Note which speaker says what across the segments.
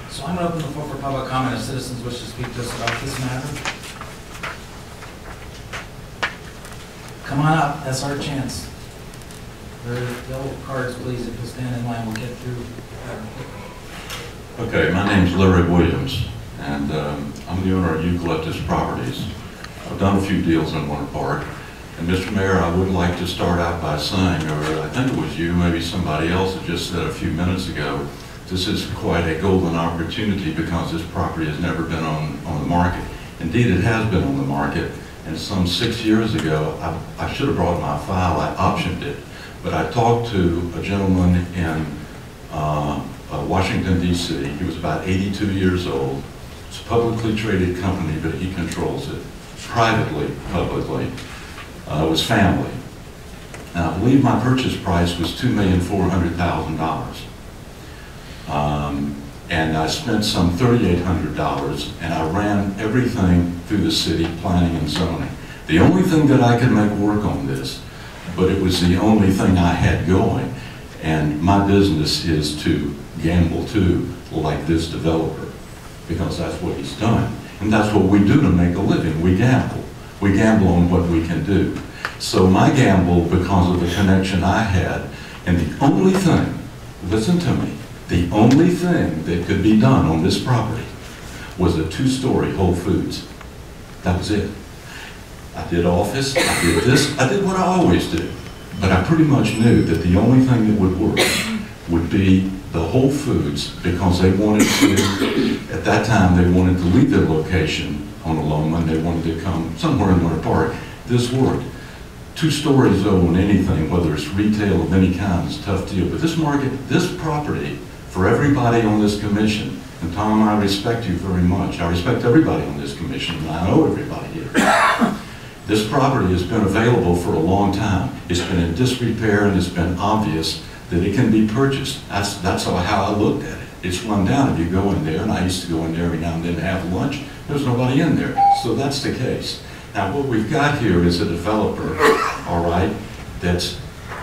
Speaker 1: So I'm going to open the floor for public comment if citizens wish to speak to us about this matter. Come on up, that's our chance. The yellow cards, please, if you'll stand in line, we'll get through.
Speaker 2: Okay, my name's Larry Williams, and I'm the owner of Eucalyptus Properties. I've done a few deals in Winter Park, and Mr. Mayor, I would like to start out by saying, or I think it was you, maybe somebody else that just said a few minutes ago, this is quite a golden opportunity because this property has never been on the market. Indeed, it has been on the market, and some 6 years ago, I should have brought my file, I optioned it, but I talked to a gentleman in Washington, D.C. He was about 82 years old. It's a publicly traded company, but he controls it privately, publicly. It was family. And I believe my purchase price was $2,400,000. And I spent some $3,800, and I ran everything through the city, planning and zoning. The only thing that I could make work on this, but it was the only thing I had going, and my business is to gamble too, like this developer, because that's what he's done. And that's what we do to make a living. We gamble. We gamble on what we can do. So my gamble, because of the connection I had, and the only thing, listen to me, the only thing that could be done on this property was a 2-story Whole Foods. That was it. I did office, I did this, I did what I always do. But I pretty much knew that the only thing that would work would be the Whole Foods, because they wanted to, at that time, they wanted to leave their location on Aloma, and they wanted to come somewhere in Winter Park. This worked. 2 stories though on anything, whether it's retail of any kind, is a tough deal. But this market, this property, for everybody on this commission, and Tom, I respect you very much. I respect everybody on this commission, and I know everybody here. This property has been available for a long time. It's been in disrepair, and it's been obvious that it can be purchased. That's how I looked at it. It's run down if you go in there, and I used to go in there every now and then to have lunch. There's nobody in there, so that's the case. Now what we've got here is a developer, all right, it's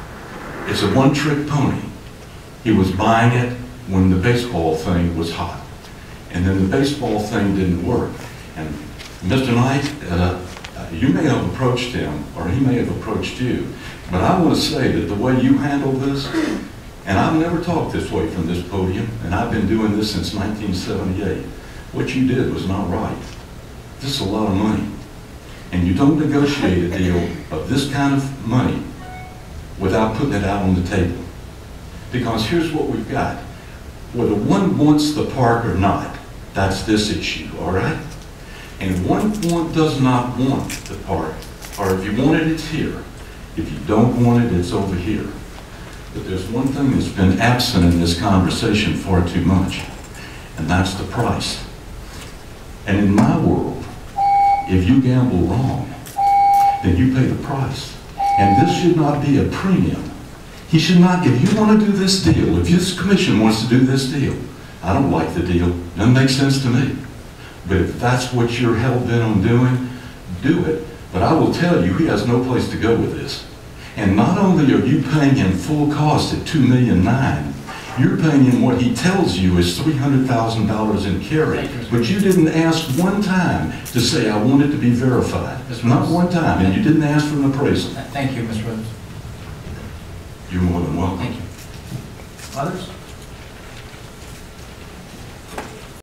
Speaker 2: a one-trick pony. He was buying it when the baseball thing was hot, and then the baseball thing didn't work. And Mr. Knight, you may have approached him, or he may have approached you, but I want to say that the way you handle this, and I've never talked this way from this podium, and I've been doing this since 1978, what you did was not right. This is a lot of money. And you don't negotiate a deal of this kind of money without putting it out on the table. Because here's what we've got. Whether one wants the park or not, that's this issue, all right? And one does not want the park, or if you want it, it's here. If you don't want it, it's over here. But there's one thing that's been absent in this conversation far too much, and that's the price. And in my world, if you gamble wrong, then you pay the price. And this should not be a premium. He should not, if you want to do this deal, if this commission wants to do this deal, I don't like the deal, doesn't make sense to me. But if that's what you're hell-bent on doing, do it. But I will tell you, he has no place to go with this. And not only are you paying him full cost at $2.9 million, you're paying him what he tells you is $300,000 in carry. But you didn't ask one time to say, I want it to be verified. Not one time, and you didn't ask for an appraisal.
Speaker 1: Thank you, Mr. Rhodes.
Speaker 2: You're more than welcome.
Speaker 1: Thank you. Others?